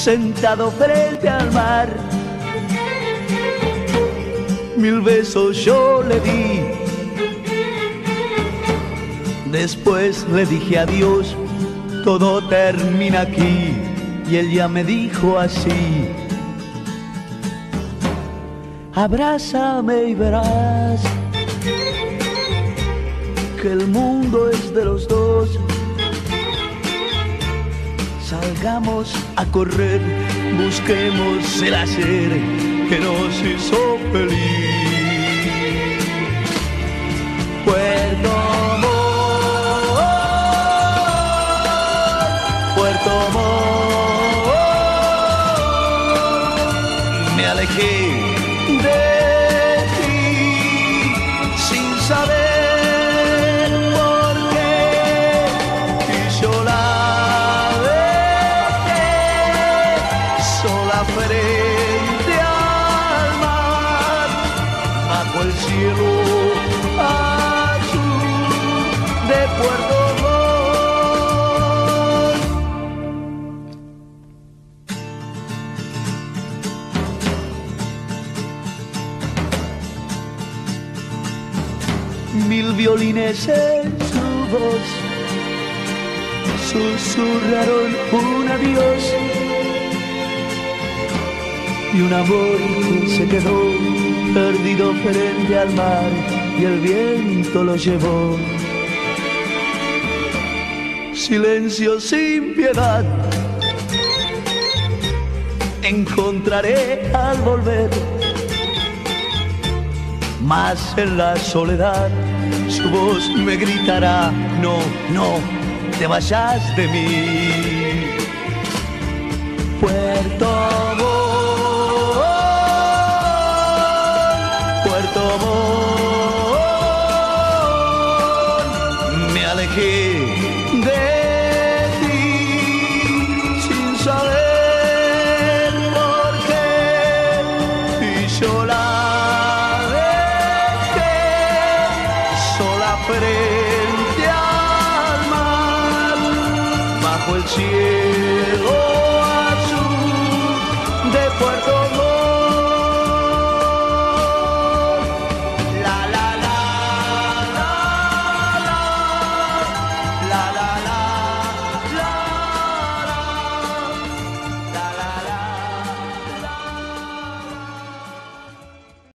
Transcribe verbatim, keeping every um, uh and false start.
sentado frente al mar. Mil besos yo le di, después le dije adiós, todo termina aquí. Y ella me dijo así: abrázame y verás que el mundo es de los dos. Salgamos a correr, busquemos el hacer que nos hizo feliz. Puerto Montt, Puerto Montt, me alejé de ti sin saber por qué, y yo la dejé sola frente al mar, bajo el cielo azul de Puerto Montt. Mil violines en su voz susurraron un adiós, y un amor que se quedó perdido frente al mar, y el viento lo llevó. Silencio sin piedad encontraré al volver, mas en la soledad su voz me gritará: no, no te vayas de mí. Puerto Montt, Puerto Montt, me alejé de ti sin saber por qué, y yo la frente al mar, bajo el cielo